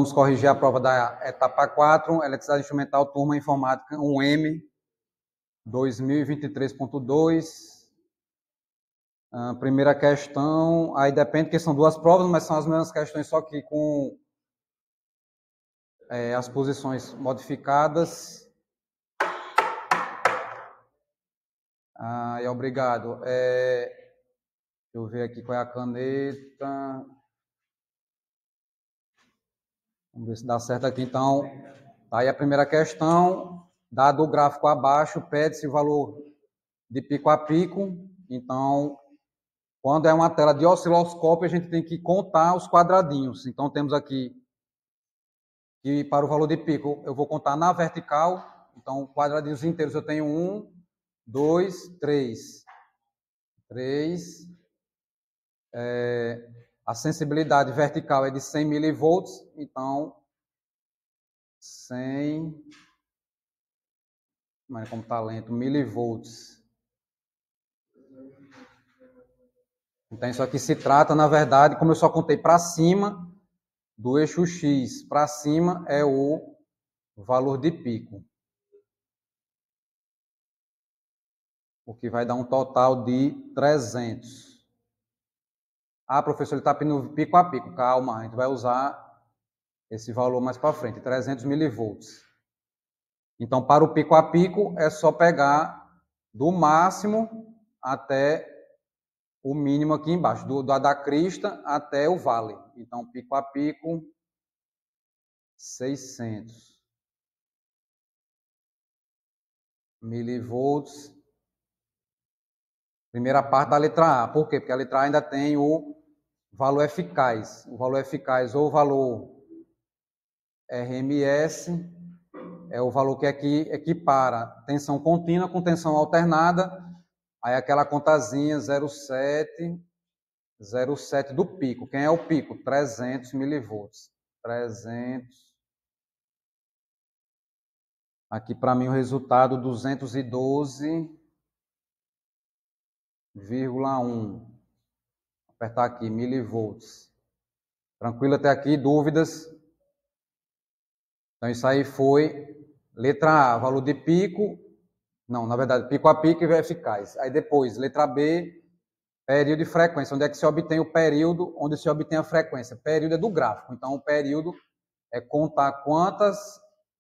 vamos corrigir a prova da etapa 4, Eletricidade Instrumental, turma Informática 1M, 2023.2. Primeira questão, aí depende, que são duas provas, mas são as mesmas questões, só que com as posições modificadas. Obrigado. Deixa eu ver aqui qual é a caneta. Vamos ver se dá certo aqui, então. Aí a primeira questão, dado o gráfico abaixo, pede-se o valor de pico a pico. Então, quando é uma tela de osciloscópio, a gente tem que contar os quadradinhos. Então, temos aqui que para o valor de pico, eu vou contar na vertical. Então, quadradinhos inteiros, eu tenho 1, 2, 3. 3. A sensibilidade vertical é de 100 milivolts, então 100, mas como está lento, milivolts. Então isso aqui se trata, na verdade, como eu só contei para cima, do eixo X para cima é o valor de pico. O que vai dar um total de 300. Professor, ele está pedindo pico a pico. Calma, a gente vai usar esse valor mais para frente, 300 milivolts. Então, para o pico a pico, é só pegar do máximo até o mínimo aqui embaixo, da crista até o vale. Então, pico a pico, 600 milivolts. Primeira parte da letra A. Por quê? Porque a letra A ainda tem o valor eficaz. O valor eficaz ou o valor RMS é o valor que aqui equipara tensão contínua com tensão alternada. Aí aquela contazinha 0,7 do pico. Quem é o pico? 300 milivolts. 300. Aqui para mim o resultado 212,1. Apertar aqui, milivolts. Tranquilo até aqui? Dúvidas? Então isso aí foi letra A, valor de pico. Não, na verdade, pico a pico e eficaz. Aí depois, letra B, período e frequência. Onde é que se obtém o período? Onde se obtém a frequência? Período é do gráfico. Então, o período é contar quantas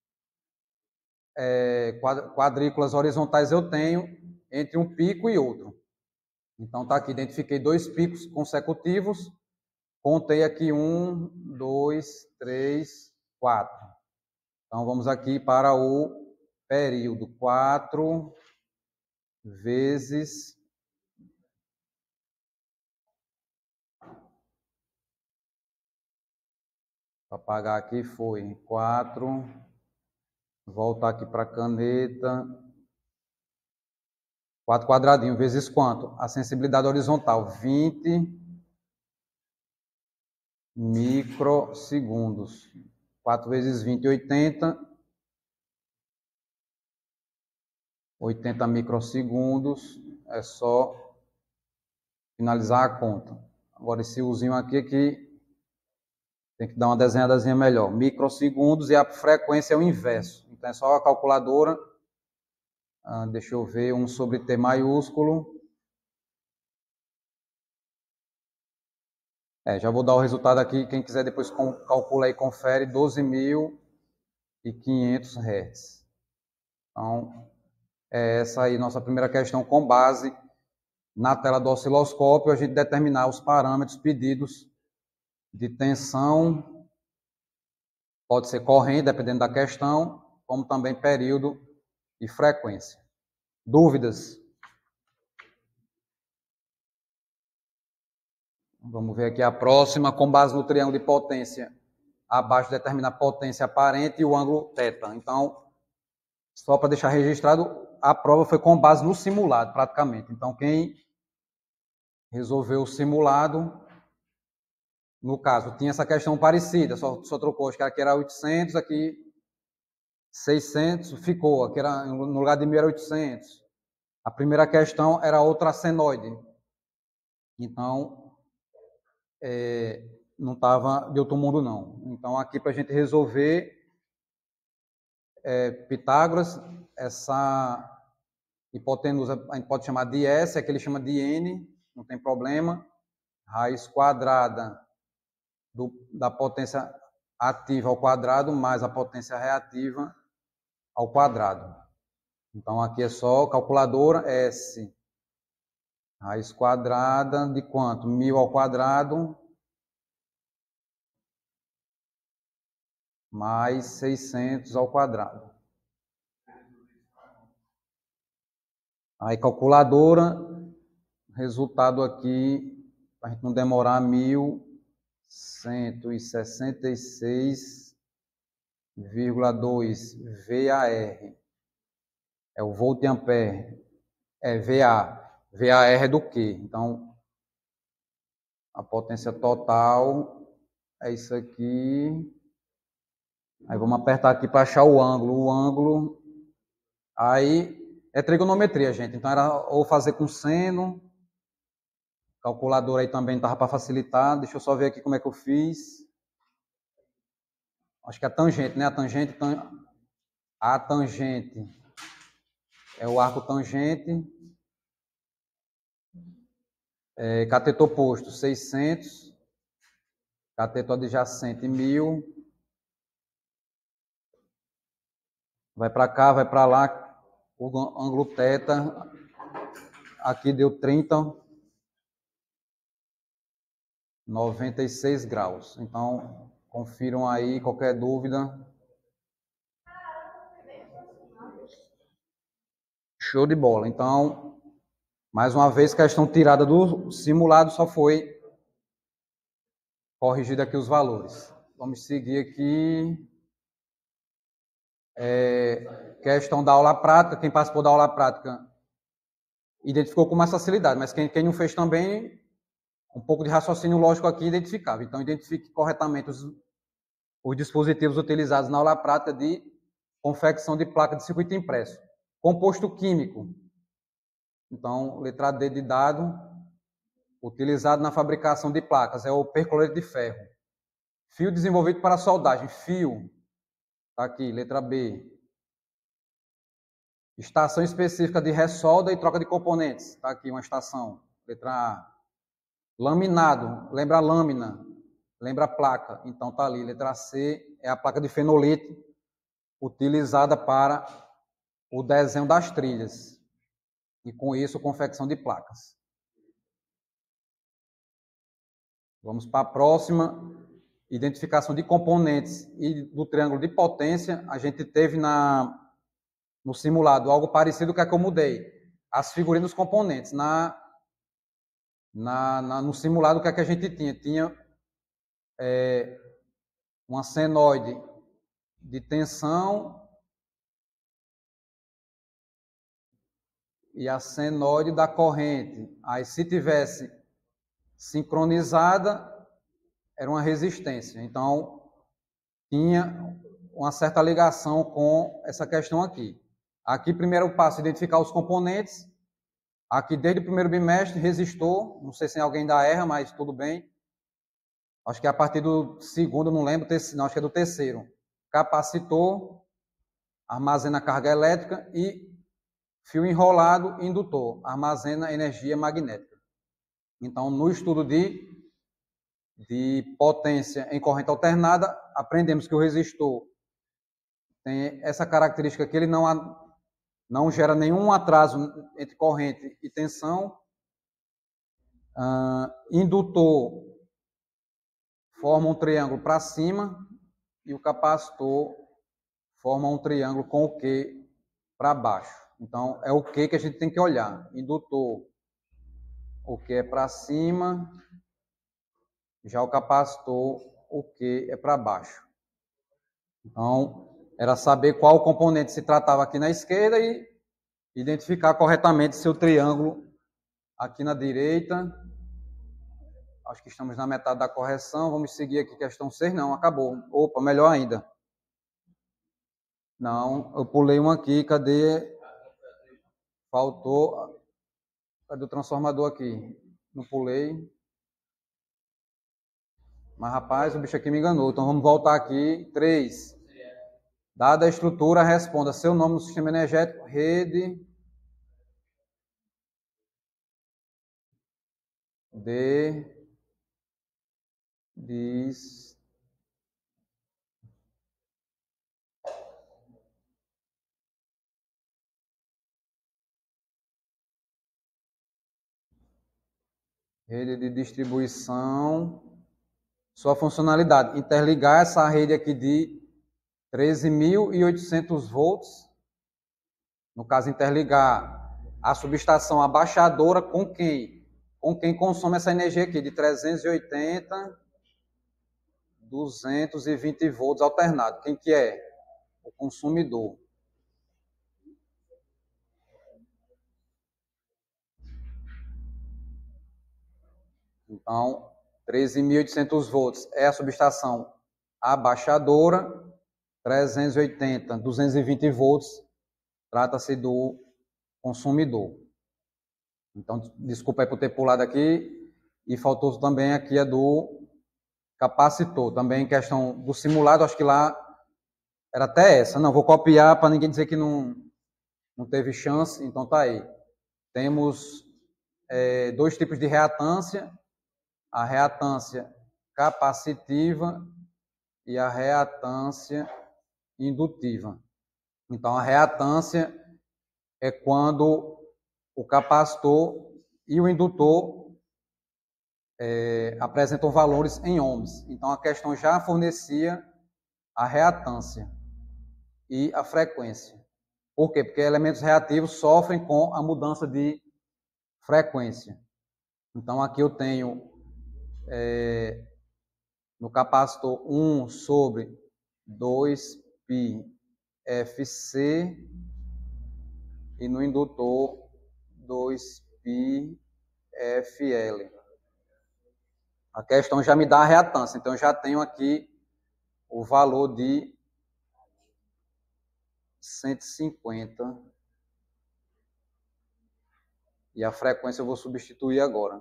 quadrículas horizontais eu tenho entre um pico e outro. Então, está aqui, identifiquei 2 picos consecutivos. Contei aqui 1, 2, 3, 4. Então, vamos aqui para o período. 4 vezes... Para apagar aqui foi 4. Voltar aqui para a caneta. 4 quadradinhos vezes quanto? A sensibilidade horizontal, 20 microsegundos. 4 vezes 20, 80. 80 microsegundos. É só finalizar a conta. Agora esse Uzinho aqui tem que dar uma desenhadazinha melhor. Microsegundos e a frequência é o inverso. Então é só a calculadora. Deixa eu ver, 1 sobre T maiúsculo. Já vou dar o resultado aqui. Quem quiser depois calcula aí, confere. 12.500 Hz. Então, essa aí nossa primeira questão com base na tela do osciloscópio. A gente determinar os parâmetros pedidos de tensão. Pode ser corrente, dependendo da questão, como também período e frequência. Dúvidas? Vamos ver aqui a próxima, com base no triângulo de potência. Abaixo determina a potência aparente e o ângulo θ. Então, só para deixar registrado, a prova foi com base no simulado, praticamente. Então, quem resolveu o simulado, no caso, tinha essa questão parecida, só trocou, acho que aqui era 800, aqui 600, ficou, aqui era no lugar de 1.800. A primeira questão era outra senoide. Então, não estava de outro mundo, não. Então, aqui para a gente resolver, Pitágoras, essa hipotenusa a gente pode chamar de S, aqui ele chama de N, não tem problema. Raiz quadrada da potência ativa ao quadrado mais a potência reativa ao quadrado. Então, aqui é só calculadora, S. Raiz quadrada de quanto? 1000 ao quadrado mais 600 ao quadrado. Aí, calculadora, resultado aqui, para a gente não demorar, 1166,2 VAR. É o volt ampere. É VA. VAR é do quê? Então, a potência total é isso aqui. Aí vamos apertar aqui para achar o ângulo. O ângulo, aí é trigonometria, gente. Então era ou fazer com seno. Calculadora aí também estava para facilitar. Deixa eu só ver aqui como é que eu fiz. Acho que é a tangente, né? A tangente é o arco tangente. Cateto oposto, 600. Cateto adjacente, 1000. Vai para cá, vai para lá. O ângulo θ aqui deu 96 graus. Então, confiram aí, qualquer dúvida. Show de bola. Então, mais uma vez, questão tirada do simulado, só foi corrigido aqui os valores. Vamos seguir aqui. Questão da aula prática. Quem participou da aula prática identificou com mais facilidade, mas quem não fez também, um pouco de raciocínio lógico aqui identificava. Então, identifique corretamente os dispositivos utilizados na aula prática de confecção de placa de circuito impresso. Composto químico. Então, letra D de dado, utilizado na fabricação de placas, é o percloreto de ferro. Fio desenvolvido para soldagem, fio, está aqui, letra B. Estação específica de ressolda e troca de componentes, está aqui uma estação, letra A. Laminado, lembra a lâmina, lembra a placa, então está ali, letra C, é a placa de fenolete, utilizada para o desenho das trilhas. E com isso, confecção de placas. Vamos para a próxima. Identificação de componentes e do triângulo de potência. A gente teve no simulado algo parecido com o que eu mudei. As figurinhas dos componentes. No simulado, o que a gente tinha? Tinha uma senoide de tensão e a senoide da corrente. Aí, se tivesse sincronizada, era uma resistência. Então, tinha uma certa ligação com essa questão aqui. Aqui, primeiro passo, identificar os componentes. Aqui, desde o primeiro bimestre, resistor. Não sei se alguém ainda erra, mas tudo bem. Acho que é a partir do segundo, não lembro, não, acho que é do terceiro. Capacitor, armazena carga elétrica e fio enrolado, indutor, armazena energia magnética. Então, no estudo de potência em corrente alternada, aprendemos que o resistor tem essa característica que ele não gera nenhum atraso entre corrente e tensão. Indutor forma um triângulo para cima e o capacitor forma um triângulo com o Q para baixo. Então, é o Q que a gente tem que olhar. Indutor, o Q é para cima, já o capacitor, o Q é para baixo. Então, era saber qual componente se tratava aqui na esquerda e identificar corretamente seu triângulo aqui na direita. Acho que estamos na metade da correção. Vamos seguir aqui, questão 6. Não, acabou. Opa, melhor ainda. Não, eu pulei um aqui. Cadê? Faltou. Cadê o transformador aqui? Não pulei. Mas, rapaz, o bicho aqui me enganou. Então, vamos voltar aqui. 3. Dada a estrutura, responda seu nome no sistema energético. Rede de rede de distribuição. Sua funcionalidade, interligar essa rede aqui de 13.800 volts. No caso, interligar a subestação abaixadora com quem? Com quem consome essa energia aqui de 380, 220 volts alternado. Quem que é? O consumidor. Então, 13.800 volts é a subestação abaixadora, 380, 220 volts, trata-se do consumidor. Então, desculpa aí por ter pulado aqui. E faltou também aqui a do capacitor. Também questão do simulado, acho que lá era até essa. Não, vou copiar para ninguém dizer que não teve chance. Então, tá aí. Temos dois tipos de reatância. A reatância capacitiva e a reatância indutiva. Então, a reatância é quando o capacitor e o indutor apresentam valores em ohms. Então, a questão já fornecia a reatância e a frequência. Por quê? Porque elementos reativos sofrem com a mudança de frequência. Então, aqui eu tenho no capacitor 1 sobre 2π FC e no indutor 2π FL. A questão já me dá a reatância, então eu já tenho aqui o valor de 150 e a frequência eu vou substituir agora.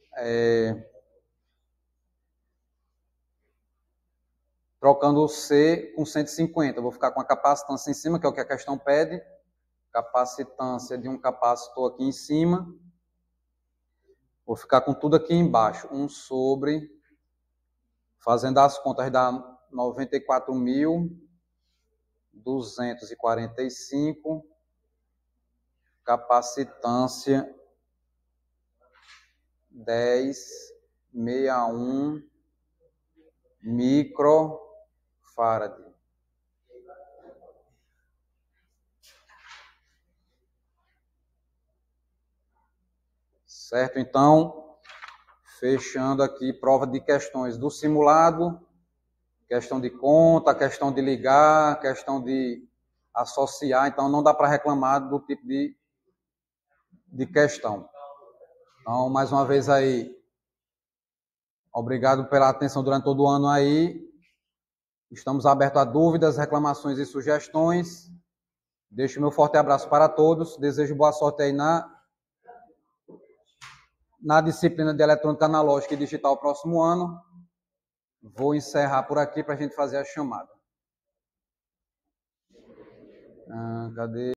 Trocando o C com 150, eu vou ficar com a capacitância em cima, que é o que a questão pede. Capacitância de um capacitor aqui em cima. Vou ficar com tudo aqui embaixo. 1 sobre, fazendo as contas, dá 94.245. Capacitância 10,61 microfarad. Certo? Então, fechando aqui prova de questões do simulado, questão de conta, questão de ligar, questão de associar. Então, não dá para reclamar do tipo de questão. Então, mais uma vez aí, obrigado pela atenção durante todo o ano aí. Estamos abertos a dúvidas, reclamações e sugestões. Deixo meu forte abraço para todos. Desejo boa sorte aí na disciplina de eletrônica analógica e digital próximo ano. Vou encerrar por aqui para a gente fazer a chamada. Cadê?